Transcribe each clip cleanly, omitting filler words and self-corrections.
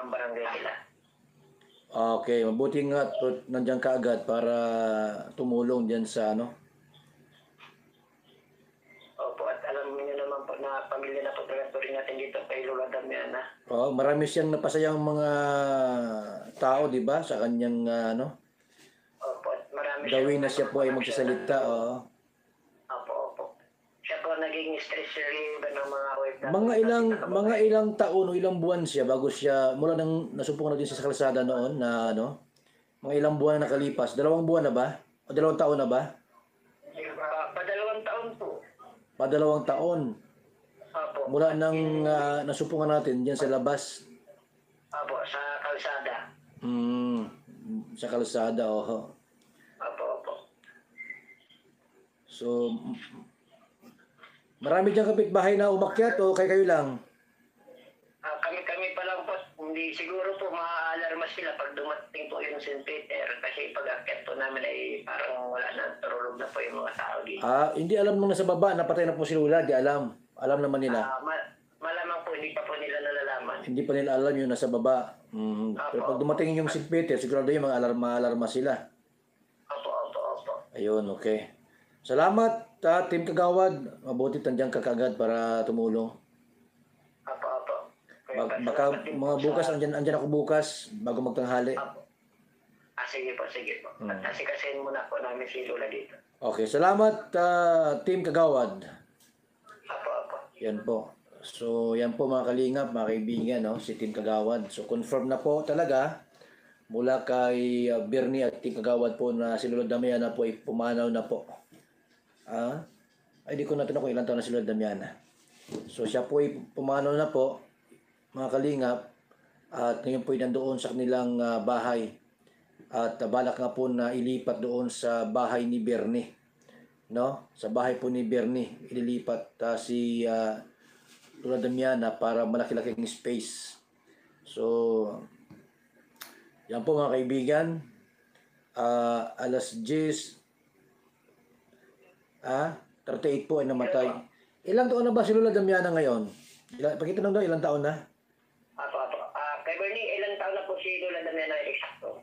ng barangay nila. Okay, mabuti nga nandiyan ka agad para tumulong diyan sa ano. Opo, at alam niyo naman po na pamilya na po talaga rin natin dito kay Lola Damiana. Oh, marami siyang napasayang mga tao, 'di ba? Sa kanyang ano, Opo, at marami gawin na siyang siya po ay marami siyang magsasalita, oo. Opo, opo. Siya po naging stress reliever ng mga Mga ilang taon o ilang buwan siya bago siya mula nang nasumpong na din siya sa kalsada noon na ano, mga ilang buwan na nakalipas. 2 buwan na ba? O 2 taon na ba? Padalawang taon po. Pa 2 taon. Opo. Mula nang nasumpungan natin diyan sa labas. Opo, sa kalsada. Sa kalsada, oh. Opo, opo. So, marami diyang kapitbahay na umakyat o kayo lang? Kami pa lang po, hindi siguro po maaalarma sila pag dumating po yung St. Peter kasi pag-akyat po namin ay parang wala na, turulog na po yung mga tao dito. Hindi alam nung nasa baba, napatay na po si Lula, di alam. Alam naman nila. Malamang po, hindi pa po nila nalalaman. Hindi pa nila alam yung nasa baba. Pero pag dumating yung St. Peter, sigurado yung mga alarma sila. Opo, opo, opo. Ayun, okay. Salamat, Team Kagawad. Mabuti tandiyan ka kagad para tumulong. Opo, opo. Baka mga bukas, andyan ako bukas bago magtanghali. Opo. Sige po, sige po. At asikasin muna po namin si Lola dito. Okay, salamat, Team Kagawad. Opo, opo. Yan po. So, yan po mga kalingap, mga kaibigan, no? Si Team Kagawad. So, confirm na po talaga mula kay Bernie at Team Kagawad po na si Lola Damiana po ay pumanaw na po. Ay, di ko natin kung ilang taon na si Lola Damiana. So, siya po ay pumanaw na po, mga kalingap, at ngayon po ay nandoon sa kanilang bahay. At balak nga po na ilipat doon sa bahay ni Bernie. No? Sa bahay po ni Bernie, ililipat si Lola Damiana para malaki-laking space. So, yan po mga kaibigan. Alas 10, 38 po ay namatay. Ilang taon na ba si Lola Damiana ngayon? Pakitanong daw, ilang taon na? Apo, apo. Kay Bernie, ilang taon na po si Lola Damiana eksakto?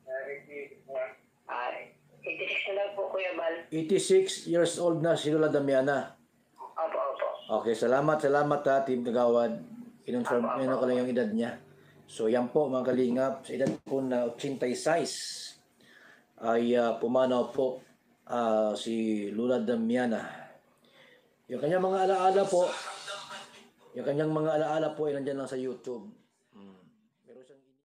86 na lang po, Kuya Bal. 86 years old na si Lola Damiana. Opo, opo. Okay, salamat Team Kagawad. Kinonfirm ko lang yung edad niya. So, yan po mga kalingap. Sa edad po na 86 ay pumanaw po si Lola Damiana. Yung kanyang mga alaala po ay nandyan lang sa YouTube.